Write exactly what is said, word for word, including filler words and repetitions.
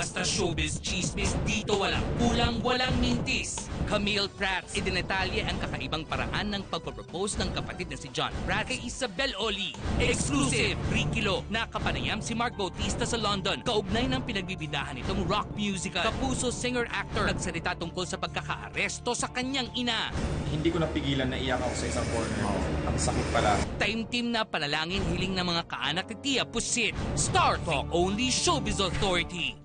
Basta showbiz chismis, dito walang kulang, walang mintis. Camille Prats, idinetalye ang kakaibang paraan ng pagpropose ng kapatid na si John Prats kay Isabel Oli. Exclusive! Rikilo, nakapanayam si Mark Bautista sa London. Kaugnay ng pinagbibidahan nitong rock musical. Kapuso singer-actor nagsalita tungkol sa pagkakaaresto sa kanyang ina. Hindi ko napigilan na iyak ako sa isang corner. Ang sakit pala. Time team na panalangin hiling ng mga kaanak ni Tia Pusit. Star Talk, only Showbiz Authority.